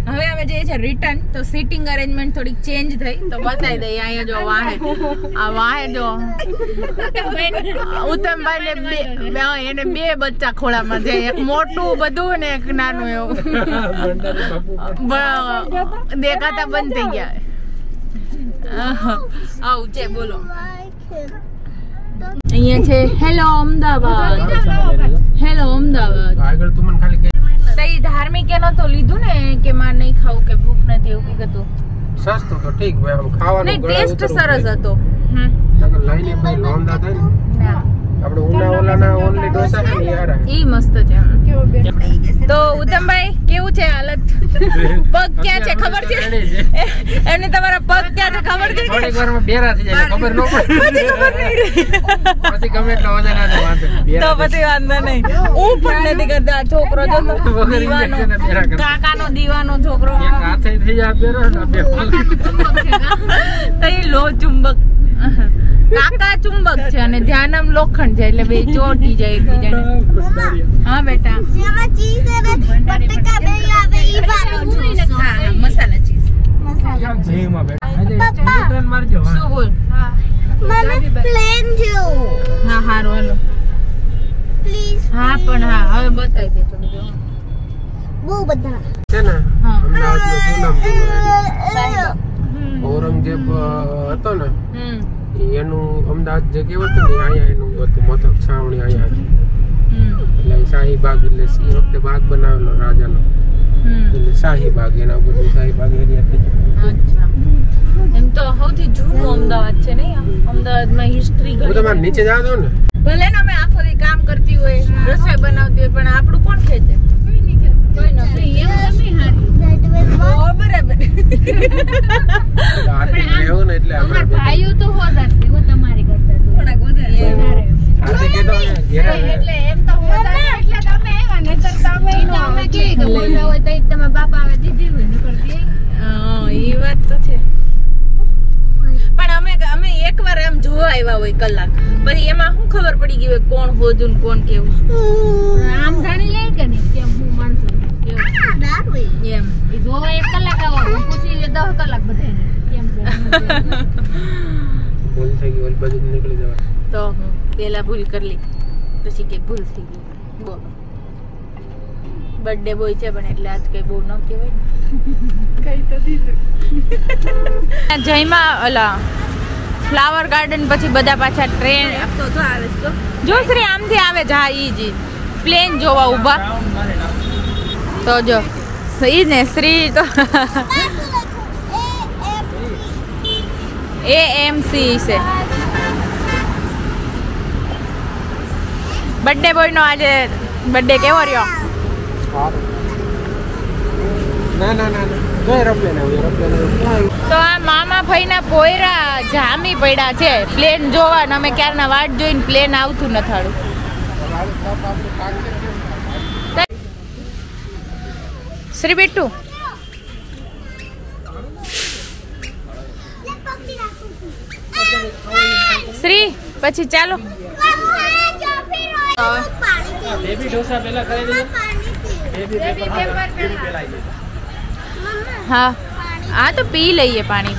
હવે અમે જઈએ છીએ રિટર્ન તો સીટિંગ અરેન્જમેન્ટ થોડીક ચેન્જ થઈ તો બતાવી દઈએ અહીંયા જો વાહે આ વાહે જો ઉત્તમભાઈ ને એને બે બચ્ચા ખોળામાં છે એક મોટું બધું ને એક નાનું એવું દેખાતા બંધ થઈ ગયા આવું છે બોલો અહીંયા છે હેલો અમદાવાદ હેલો અમદાવાદ આગળ તું મને ખાલી સહી ધાર્મિક એનો તો લીધું ને કે માં નહીં ખાવું કે ભૂખ નથી એવું કીધું સસ્તું તો ઠીક ભાઈ આમ ખાવાનું ટેસ્ટ સરસ હતો લઈને ભાઈ લોંદા થાય ને આપણે ઉનાવાલાના ઓનલી ઢોસા છે ને યાર ઈ મસ્ત છે તો ઉત્તમભાઈ કેવું છે હાલત પગ ક્યાં છે ખબર છે એમને તમારા પગ ક્યાં છે ખબર છે થોડીક વારમાં બેરા થઈ જાય ખબર ન પડે પછી ગમે એટલો વજન આવે વાંધો તો પછી વાંધો નહીં હું પણ નથી કરતા છોકરો જો દીવાનો કાકાનો દીવાનો છોકરો એક હાથે થઈ જાય બેરો ને બે તઈ લો ચુંબક કાકા ચુંબક છે અને ધ્યાનમ લોખંડ છે એટલે બે ચોટી જાય એકબીજાને હા બેટા જેમાં ચીઝ આવે બટેકા બે આવે ઈ વાળો હા મસાલા ચીઝ મસાલા જેમાં બેટા ચંદ્રન મારજો શું બોલ હા મને પ્લેન જો હા હારો હાલો પ્લીઝ હા પણ હા હવે બતાવી દે તમે જો બહુ બધા છે ને હા ઔરંગઝેબ હતો ને એનું અમદાવાદ જે કેવું હતું ને અહીંયા એનું હતું મથક છાવણી અહીંયા હતી એટલે શાહીબાગ એટલે એ વખતે બાગ બનાવેલો રાજાનો એટલે શાહીબાગ એના ઉપર શાહીબાગ એરિયા હતી એમ તો સૌથી જૂનું અમદાવાદ છે ને અમદાવાદમાં હિસ્ટ્રી ઘણી તમારે નીચે જાવ દો ને ભલે ને અમે આખો દી કામ કરતી હોય રસોઈ બનાવતી હોય પણ આપણું કોણ ખેંચે કોઈ નહીં ખેંચે કોઈ નથી એમ તમે હારી બરાબર એવું ને એટલે અમાર ભાઈઓ તો હોદાર છે ઓ તમારી કરતા થોડાક વધારે આજે કે તો ઘેરા એટલે એમ તો હોદાર એટલે તમે આવ્યા ને તો તમે નો અમે કે બોલા હોય તો તમે બાપા આવે દીધી હોય ન કરતી હા ઈ વાત તો છે પણ અમે એકવાર એમ જોવા આવ્યા હોય કલાક પછી એમાં શું ખબર પડી ગઈ હોય કોણ હોજું ને કોણ કેવું આમ જાણી લે કે નહીં કેમ હું માણસો કેવું એમ ઈ જોવા 1 કલાક આવો પૂછી લે 10 કલાક બધાને કેમ છે ભૂલ થઈ ગઈ ઓલ બાજુ નીકળી જવા તો હું પેલા ભૂલ કરી લી પછી કે ભૂલ થઈ ગઈ બોલો બર્થડે બોય છે પણ એટલે આજ કઈ બહુ ન કહેવાય ને કઈ તો દીધું જયમાં ઓલા ફ્લાવર ગાર્ડન પછી બધા પાછા ટ્રેન તો જો આવે તો જો શ્રી આમથી આવે જા ઈ જી પ્લેન જોવા ઊભા તો જો સહી ને શ્રી તો AMC છે બર્થડે બોય નો આજે બર્થડે કેવો રહ્યો ના ના ના તો આ મામા ભાઈના પોયરા જામી પડ્યા છે પ્લેન જોવા ને અમે ક્યારના વાટ જોઈને પ્લેન આવતું નથાડું શ્રી બેટુ શ્રી પછી ચાલો બેબી ઢોસા પહેલા કરી દેજો બેબી પેપર પેલા હા આ તો પી લઈએ પાણી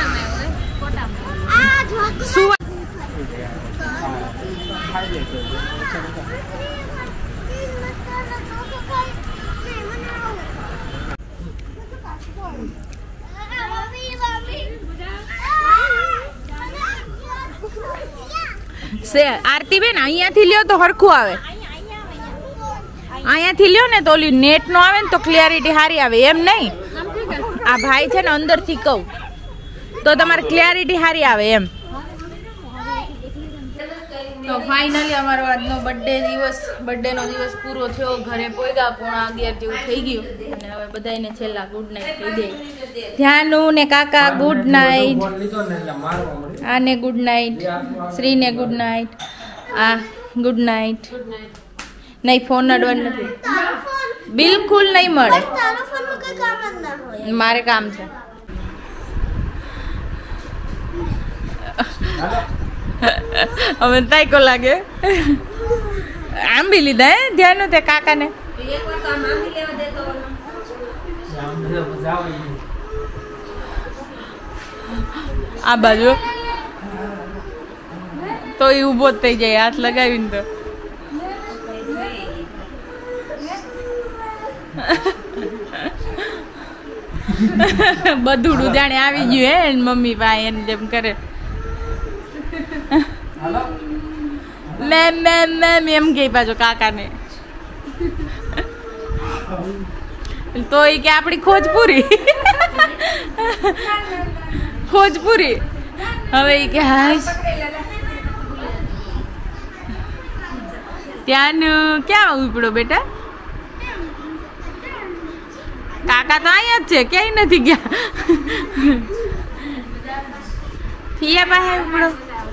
આરતી બેન અહીંયાથી લ્યો તો હરખું આવે અહીંયાથી લ્યો ને તો ઓલી નેટ નો આવે ને તો ક્લિયરિટી સારી આવે એમ નહીં આ ભાઈ છે ને અંદર થી કહું તો તમારે ક્લિયરિટી સારી આવે એમ તો ફાઇનલી અમારો આજનો બર્થડે નો દિવસ પૂરો થયો ઘરે પોયગા 11:30 જેવું થઈ ગયું અને હવે બધાને છેલ્લા ગુડ નાઈટ કહી દે ધ્યાનુ ને કાકા ગુડ નાઈટ આને ગુડ નાઈટ શ્રી ને ગુડ નાઈટ આ ગુડ નાઈટ નહીં ફોન અડવાનું નથી બિલકુલ નહીં મળે મારે કામ છે હવે તાઈકો લાગે આંબી લીધા હે ધ્યાન તે કાકા ને આ બાજુ તો એ ઊભો જ થઈ જાય હાથ લગાવીને તો બધું જાણે આવી ગયું હે મમ્મી ભાઈ એને જેમ કરે મેમ મેમ મેમ એમ કે પાછો કાકાને તો એ કે આપણી ખોજ પૂરી ખોજ પૂરી હવે એ કે હાશ ત્યાંનું ક્યાં ઉપડો બેટા કાકા તો અહીંયા જ છે ક્યાંય નથી ગયા ફિયા પાસે ઉપડો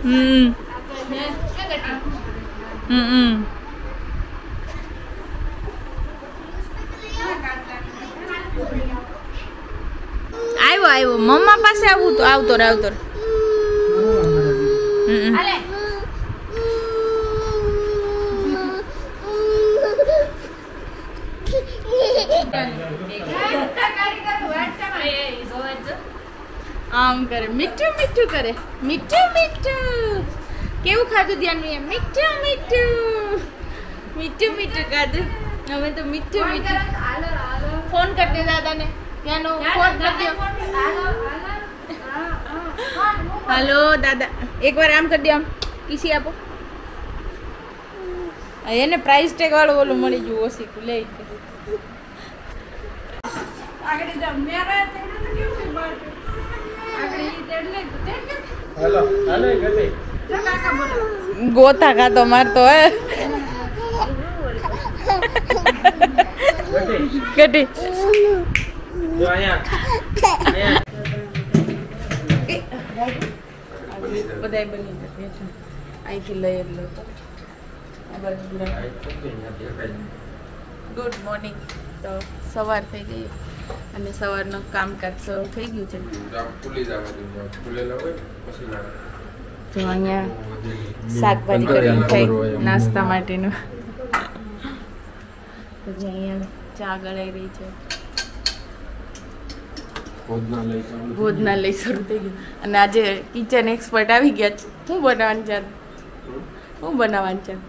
આવ્યો મમ્મા પાસે આવવું તો આવતો રે આમ કરે મીઠું મીઠું કરે મીઠું મીઠું કેવું ખાધું ધ્યાન મીઠું મીઠું મીઠું મીઠું ખાધું હવે તો મીઠું મીઠું ફોન કરી દે દાદાને ત્યાંનો ફોન કરી દો હાલો દાદા એકવાર આમ કરી દો આમ કીસી આપો એને પ્રાઇસ ટેગ વાળું ઓલું મળી ગયું ઓછી લઈ ગોતા ખાતો મારતો હે ગટી બધાય બની જશે અહીંથી લઈ એટલો ગુડ મોર્નિંગ તો સવાર થઈ ગઈ અને સવારનું કામકાજ શરૂ થઈ ગયું છે તો અહીંયા શાકભાજી કરીને ખાઈ નાસ્તા માટેનું પછી અહીંયા ચા ગળાઈ રહી છે ભોજનાલય શરૂ થઈ ગયું અને આજે કિચન એક્સપર્ટ આવી ગયા છે શું બનાવવાનું છે શું બનાવવાનું છે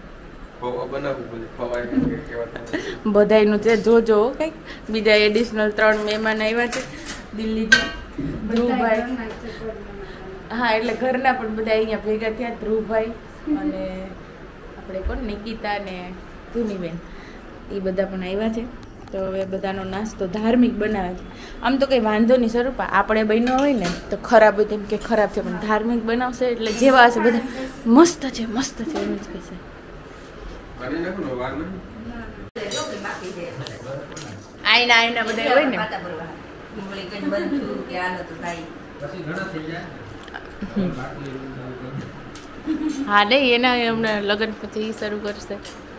બધાયનું છે જોજો કંઈક બીજા એડિશનલ 3 મહેમાન આવ્યા છે દિલ્હીથી ધ્રુવભાઈ હા એટલે ઘરના પણ બધા અહીંયા ભેગા થયા ધ્રુવભાઈ અને આપણે કોણ નિકિતા ને ધુનીબેન એ બધા પણ આવ્યા છે તો હવે બધાનો નાસ્તો ધાર્મિક બનાવે છે આમ તો કંઈ વાંધો નહીં સ્વરૂપ આપણે બન્યો હોય ને તો ખરાબ હોય તેમ કે ખરાબ છે પણ ધાર્મિક બનાવશે એટલે જેવા હશે બધા મસ્ત છે એમ જ કહેશે આઈના બધા હોય ને હા નહીં એના એમને લગ્ન પછી શરૂ કરશે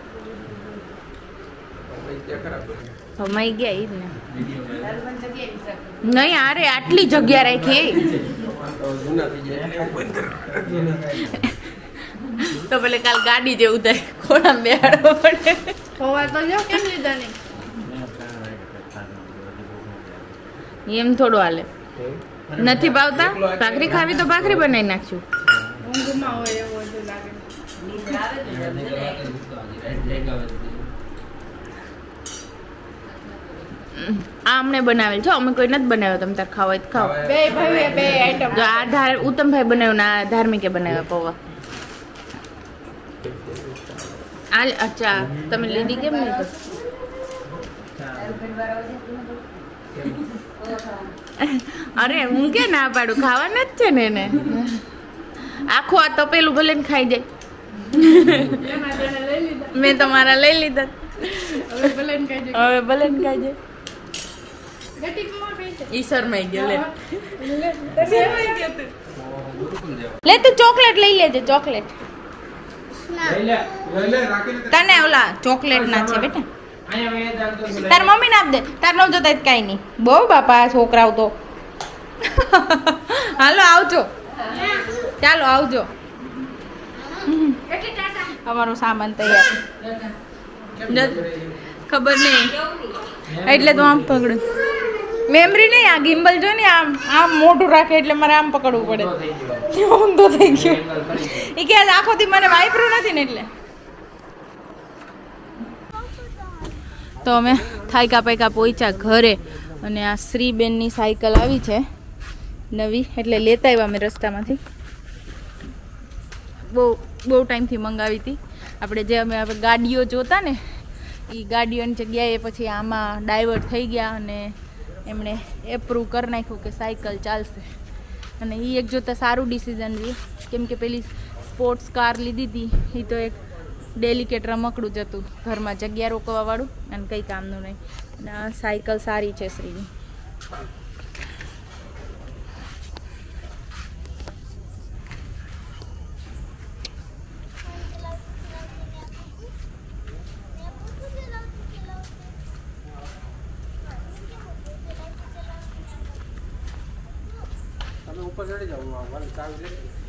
હમાઈ ગયા ઈ ને નહીં અરે આટલી જગ્યા રાખી તો પેલે કાલ ગાડી જેવું થાય ખોડા બેહાડવો પડે હોવા તો જો કેમ લીધા નહીં એમ થોડું હાલે નથી ભાવતા ભાખરી ખાવી તો ભાખરી બનાવી નાખશું આ અમને બનાવેલ છો અમે કોઈ નથી બનાવ્યો તમે તાર ખાવ હોય તો ખાવ બે આઈટમ આ ઉત્તમભાઈ બનાવ્યું ને આ ધાર્મિકે બનાવ્યા પૌવા અચ્છા તમે લીધી કેમ નહીં તો અરે હું કે ના પાડું ખાવાના જ છે ને એને આખું આ તપેલું ભલે ને ખાઈ જાય મેં તમારા લઈ લીધા હવે ભલે ને ખાઈ જાય ઈ શરમાઈ ગયો લે તું ચોકલેટ લઈ લેજે ચોકલેટ તને ઓલા ચોકલેટ ના છે બેટા તાર મમ્મી ને આપ દે તાર નો જોતા કઈ નહીં બહુ બાપા છોકરાઓ તો હાલો આવજો ચાલો આવજો અમારો સામાન તૈયાર ખબર નહીં એટલે તો આમ પકડું મેમરી નહીં, આ ગિમ્બલ જો ને આમ આમ મોઢું રાખે એટલે મારે આમ પકડવું પડે. ઊંધો થઈ ગયો. એ કે આખોથી મને વાપર્યું નથી ને એટલે. તો અમે થાયકા પાયકા પહોંચ્યા ઘરે અને આ શ્રીબેનની સાયકલ આવી છે નવી, એટલે લેતા આવ્યા અમે રસ્તામાંથી. બહુ ટાઈમથી મંગાવી હતી આપણે. જે અમે ગાડીઓ જોતા ને એ ગાડીઓની જગ્યાએ પછી આમાં ડાયવર્ટ થઈ ગયા અને એમણે એપ્રૂવ કરી નાખ્યું કે સાયકલ ચાલશે. અને એ એક જોતાં સારું ડિસિઝન રહ્યું, કેમ કે પેલી સ્પોર્ટ્સ કાર લીધી હતી એ તો એક ડેલિકેટ રમકડું જ હતું, ઘરમાં જગ્યા રોકવાવાળું અને કંઈ કામનું નહીં. અને આ સાયકલ સારી છે શ્રીની. ऊपर चढ़ जाऊंगा वाले चाबी दे